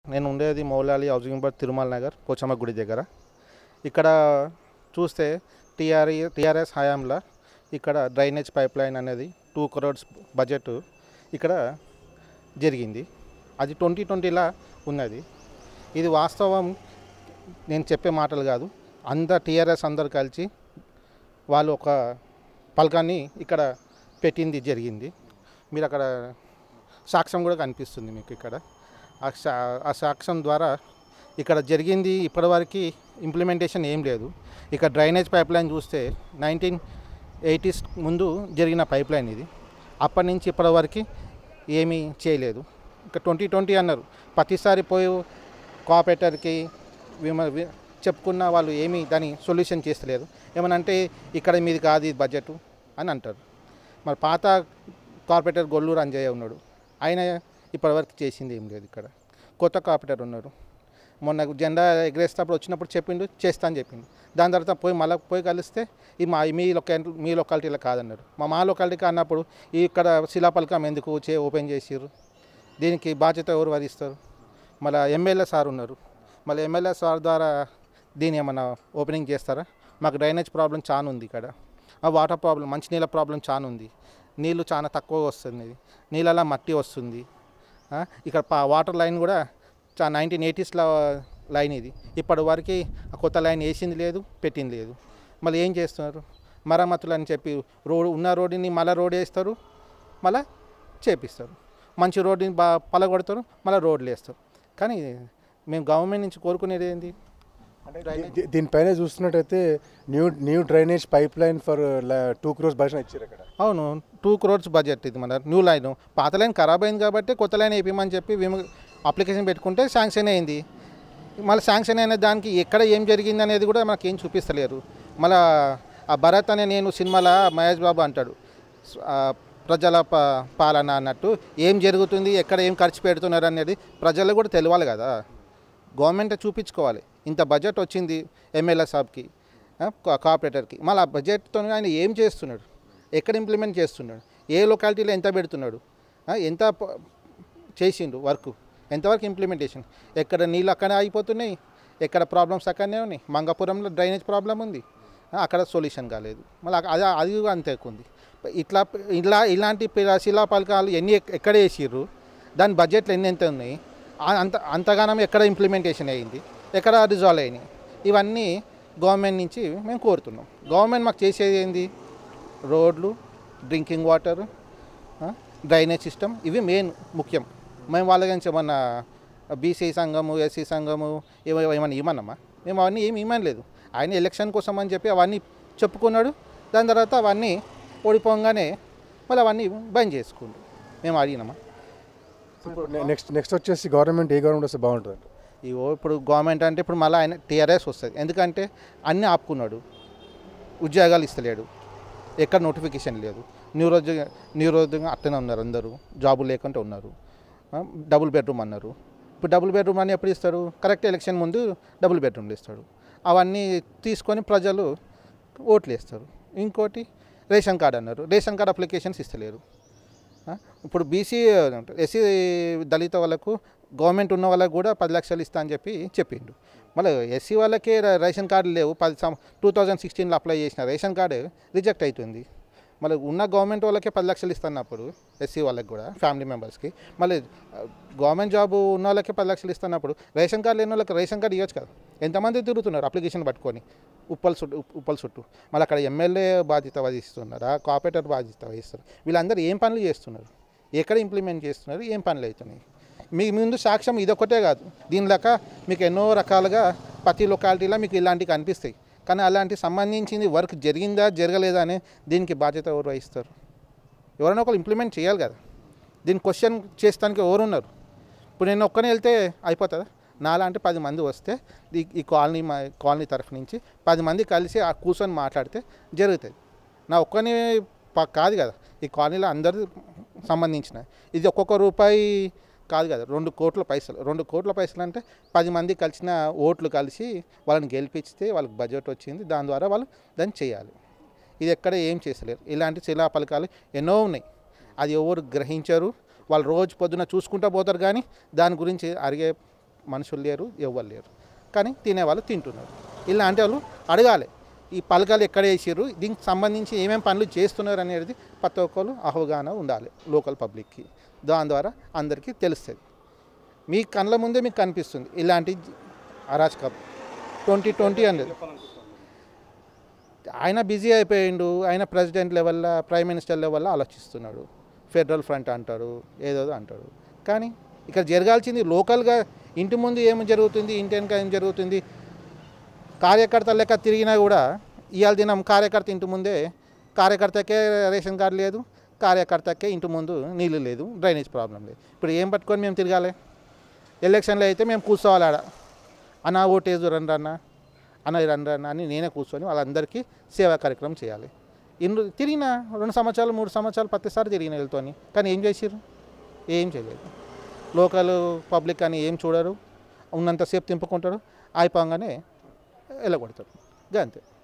నేను ఉండేది Moulali housing board Tirumala Nagar Pochamma గుడి దగ్గర. ఇక్కడ చూస్తే టీఆర్ఎస్ హయాంలో ఇక్కడ డ్రైనేజ్ పైప్ లైన్ అనేది 2 crores బడ్జెట్ ఇక్కడ జరిగింది. అది 2020లా ఉన్నది. ఇది వాస్తవం, నేను చెప్పే మాటలు కాదు. టీఆర్ఎస్ అందరు కలిసి వాళ్ళు ఒక పలకాన్ని ఇక్కడ పెట్టింది జరిగింది. మీరు అక్కడ సాక్ష్యం కూడా కనిపిస్తుంది మీకు ఇక్కడ. ఆ సాక్ష్యం ద్వారా ఇక్కడ జరిగింది. ఇప్పటివరకు ఇంప్లిమెంటేషన్ ఏం లేదు. ఇక డ్రైనేజ్ పైప్ లైన్ చూస్తే 1980s ముందు జరిగిన పైప్ లైన్ ఇది. అప్పటి నుంచి ఇప్పటివరకు ఏమీ చేయలేదు. ఇక 2020 అన్నారు. ప్రతిసారి పోయి కోఆపరేటర్కి చెప్పుకున్న వాళ్ళు ఏమీ దాని సొల్యూషన్ చేస్తలేరు. ఏమనంటే ఇక్కడ మీది కాదు ఇది బడ్జెట్ అని అంటారు. మరి పాత కార్పొరేటర్ గొల్లూరు అంజయ్య ఉన్నాడు, ఆయన ఇప్పటివరకు చేసింది ఏం లేదు. ఇక్కడ కొత్త కార్పొరేటర్ ఉన్నారు. మొన్న జెండా ఎగరేసేటప్పుడు వచ్చినప్పుడు చెప్పిండు చేస్తా అని చెప్పిండు. దాని తర్వాత మళ్ళీ కలిస్తే ఇది మీ లొకాలిటీలో కాదన్నారు. మా లొకాలిటీకి అన్నప్పుడు ఇక్కడ శిలాపలకం ఎందుకు ఓపెన్ చేసిర్రు? దీనికి బాధ్యత ఎవరు వహిస్తారు? మళ్ళీ ఎమ్మెల్యే సార్ ఉన్నారు. మళ్ళీ ఎమ్మెల్యే సార్ ద్వారా దీన్ని ఏమన్నా ఓపెనింగ్ చేస్తారా? మాకు డ్రైనేజ్ ప్రాబ్లం చాలా ఉంది ఇక్కడ. వాటర్ ప్రాబ్లం, మంచినీళ్ళ ప్రాబ్లం చాలా ఉంది. నీళ్ళు చాలా తక్కువ వస్తుంది, నీళ్ళలా మట్టి వస్తుంది. ఇక్కడ వాటర్ లైన్ కూడా 1980sలో లైన్ ఇది. ఇప్పటి వరకు కొత్త లైన్ వేసింది లేదు, పెట్టింది లేదు. మళ్ళీ ఏం చేస్తున్నారు? మరమ్మతులు అని చెప్పి ఉన్న రోడ్డుని మళ్ళీ రోడ్ వేస్తారు, మళ్ళీ చేపిస్తారు. మంచి రోడ్డుని పలగొడతారు, మళ్ళీ రోడ్లు వేస్తారు. కానీ మేము గవర్నమెంట్ నుంచి కోరుకునేది ఏంటి? దీనిపైన చూస్తున్నట్టయితే new drainage pipe line for 2 crores budget ఇచ్చారు అక్కడ. అవును, 2 crores బడ్జెట్ ఇది. మన న్యూ లైన్, పాత లైన్ ఖరాబ్ అయింది కాబట్టి కొత్త లైన్ వేయమని చెప్పి మేము అప్లికేషన్ పెట్టుకుంటే శాంక్షన్ అయింది. మళ్ళీ శాంక్షన్ అయిన దానికి ఎక్కడ ఏం జరిగింది అనేది కూడా మనకి ఏం చూపిస్తలేరు. మళ్ళీ ఆ భరత్ అనే నేను సినిమాలో మహేష్ బాబు అంటాడు, ప్రజల పాలన అన్నట్టు ఏం జరుగుతుంది, ఎక్కడ ఏం ఖర్చు పెడుతున్నారు అనేది ప్రజలకు కూడా తెలియాలి కదా. గవర్నమెంట్ చూపించుకోవాలి. ఇంత బడ్జెట్ వచ్చింది ఎమ్మెల్యే సాబ్కి, కార్పొరేటర్కి. మళ్ళీ ఆ బడ్జెట్తో ఆయన ఏం చేస్తున్నాడు, ఎక్కడ ఇంప్లిమెంట్ చేస్తున్నాడు, ఏ లొకాలిటీలో ఎంత పెడుతున్నాడు, ఎంత చేసిండు వర్క్, ఎంతవరకు ఇంప్లిమెంటేషన్. ఎక్కడ నీళ్ళు అక్కడే అయిపోతున్నాయి, ఎక్కడ ప్రాబ్లమ్స్ అక్కడనే ఉన్నాయి. మంగాపురంలో డ్రైనేజ్ ప్రాబ్లం ఉంది, అక్కడ సొల్యూషన్ కాలేదు. మళ్ళీ అది అంతే ఉంది. ఇలాంటి శిలాపలకాలు ఎక్కడ వేసిర్రు, దాని బడ్జెట్లు ఎంత ఉన్నాయి, అంతగానం ఎక్కడ ఇంప్లిమెంటేషన్ అయ్యింది, ఎక్కడ రిజాల్వ్ అయినాయి. ఇవన్నీ గవర్నమెంట్ నుంచి మేము కోరుతున్నాం. గవర్నమెంట్ మాకు చేసేది ఏంది? రోడ్లు, డ్రింకింగ్ వాటర్, డ్రైనేజ్ సిస్టమ్, ఇవి మెయిన్ ముఖ్యం. మేము వాళ్ళ గురించి ఏమన్నా బీసీ సంఘము, ఎస్సీ సంఘము ఏమన్నా ఇవ్వమన్నామా? మేము అవన్నీ ఏమి ఇవ్వలేదు. ఆయన ఎలక్షన్ కోసం అని చెప్పి అవన్నీ చెప్పుకున్నాడు. దాని తర్వాత అవన్నీ ఓడిపోగానే మళ్ళీ అవన్నీ బంద్ చేసుకుండు. మేము అడిగినామా? నెక్స్ట్ వచ్చేసి గవర్నమెంట్ ఏ గవర్నమెంట్ వస్తే బాగుంటుంది? ఇప్పుడు గవర్నమెంట్ అంటే ఇప్పుడు మళ్ళీ ఆయన టీఆర్ఎస్ వస్తుంది. ఎందుకంటే అన్నీ ఆపుకున్నాడు, ఉద్యోగాలు ఇస్తలేడు, ఎక్కడ నోటిఫికేషన్ లేదు. నిరుద్యోగం అట్టనే ఉన్నారు, అందరూ జాబులు లేకుంటే ఉన్నారు. డబుల్ బెడ్రూమ్ అన్నారు. ఇప్పుడు డబుల్ బెడ్రూమ్ అని ఎప్పుడు ఇస్తారు? కరెక్ట్ ఎలక్షన్ ముందు డబుల్ బెడ్రూమ్లు ఇస్తాడు. అవన్నీ తీసుకొని ప్రజలు ఓట్లు వేస్తారు. ఇంకోటి రేషన్ కార్డు అన్నారు, రేషన్ కార్డు అప్లికేషన్స్ ఇస్తలేరు. ఇప్పుడు బీసీ, ఎస్సీ, దళిత వాళ్ళకు గవర్నమెంట్ ఉన్న వాళ్ళకు కూడా 10 లక్షలు ఇస్తా అని చెప్పిండు. మళ్ళీ ఎస్సీ వాళ్ళకే రేషన్ కార్డు లేవు. 2016లో అప్లై చేసిన రేషన్ కార్డు రిజెక్ట్ అవుతుంది. మళ్ళీ ఉన్న గవర్నమెంట్ వాళ్ళకే 10 లక్షలు ఇస్తున్నప్పుడు ఎస్సీ వాళ్ళకి కూడా ఫ్యామిలీ మెంబర్స్కి, మళ్ళీ గవర్నమెంట్ జాబు ఉన్న వాళ్ళకే 10 లక్షలు ఇస్తున్నప్పుడు రేషన్ కార్డు లేని వాళ్ళకి రేషన్ కార్డు ఇవ్వచ్చు కదా. ఎంతమంది తిరుగుతున్నారు అప్లికేషన్ పట్టుకొని ఉప్పల్ చుట్టూ. మళ్ళీ అక్కడ ఎమ్మెల్యే బాధ్యత వహిస్తున్నారా, కార్పొరేటర్ బాధ్యత వహిస్తారు? వీళ్ళందరూ ఏం పనులు చేస్తున్నారు, ఎక్కడ ఇంప్లిమెంట్ చేస్తున్నారు, ఏం పనులు అవుతున్నాయి? మీ ముందు సాక్ష్యం ఇదొక్కటే కాదు, దీనిలాక మీకు ఎన్నో రకాలుగా ప్రతి లొకాలిటీలో మీకు ఇలాంటివి కనిపిస్తాయి. కానీ అలాంటి సంబంధించింది వర్క్ జరిగిందా జరగలేదా అని దీనికి బాధ్యత ఎవరు వహిస్తారు? ఎవరైనా ఒకరు ఇంప్లిమెంట్ చేయాలి కదా. దీన్ని క్వశ్చన్ చేస్తానికి ఎవరున్నారు? ఇప్పుడు నేను ఒక్కనే వెళ్తే అయిపోతుందా? నాలాంటి 10 మంది వస్తే ఈ కాలనీ తరఫు నుంచి 10 మంది కలిసి కూర్చొని మాట్లాడితే జరుగుతుంది. నా ఒక్కని కాదు కదా, ఈ కాలనీలో అందరూ సంబంధించిన. ఇది ఒక్కొక్క రూపాయి కాదు కదా, 2 కోట్ల పైసలు. 2 కోట్ల పైసలు అంటే 10 మంది కలిసిన ఓట్లు కలిసి వాళ్ళని గెలిపిస్తే వాళ్ళకి బడ్జెట్ వచ్చింది. దాని ద్వారా వాళ్ళు దాన్ని చేయాలి. ఇది ఎక్కడ ఏం చేసలేరు. ఇలాంటి శిలాఫలకాలు ఎన్నో ఉన్నాయి. అది ఎవరు గ్రహించరు. వాళ్ళు రోజు పొద్దున చూసుకుంటూ పోతారు, కానీ దాని గురించి అడిగే మనుషులు లేరు, ఎవ్వరు లేరు. కానీ తినేవాళ్ళు తింటున్నారు. ఇలాంటి వాళ్ళు అడగాలి, ఈ పలకలు ఎక్కడ వేసారు, దీనికి సంబంధించి ఏమేమి పనులు చేస్తున్నారు అనేది ప్రతి ఒక్కరు అవగాహన ఉండాలి లోకల్ పబ్లిక్కి. దాని ద్వారా అందరికీ తెలుస్తుంది. మీ కళ్ళ ముందే మీకు కనిపిస్తుంది ఇలాంటి అరాచకం. 2020 అనేది ఆయన బిజీ అయిపోయిండు, ఆయన ప్రెసిడెంట్ లెవెల్లో ప్రైమ్ మినిస్టర్ లెవెల్లో ఆలోచిస్తున్నాడు. ఫెడరల్ ఫ్రంట్ అంటాడు, ఏదో అంటాడు. కానీ ఇక్కడ జరగాల్సింది లోకల్గా ఇంటి ముందు ఏం జరుగుతుంది, ఇంటి వెనక ఏం జరుగుతుంది. కార్యకర్త లెక్క తిరిగినా కూడా ఇవాళ దినం కార్యకర్త ఇంటి ముందే, కార్యకర్తకే రేషన్ కార్డు లేదు, కార్యకర్తకే ఇంటి ముందు నీళ్ళు లేదు, డ్రైనేజ్ ప్రాబ్లం లేదు. ఇప్పుడు ఏం పట్టుకొని మేము తిరగాలి? ఎలక్షన్లో అయితే మేము కూర్చోవాలి ఆడ, అన్న ఓటేజ్ రండి అన్న అని నేనే కూర్చొని వాళ్ళందరికీ సేవా కార్యక్రమం చేయాలి. తిరిగిన 2 సంవత్సరాలు 3 సంవత్సరాలు ప్రతిసారి తిరిగిన వెళ్తాను. కానీ ఏం చేసిర్రు? ఏం చేయలేదు. లోకల్ పబ్లిక్ అని ఏం చూడరు, ఉన్నంతసేపు తింపుకుంటారు, అయిపోగానే వెళ్ళగొడతారు. అంతే.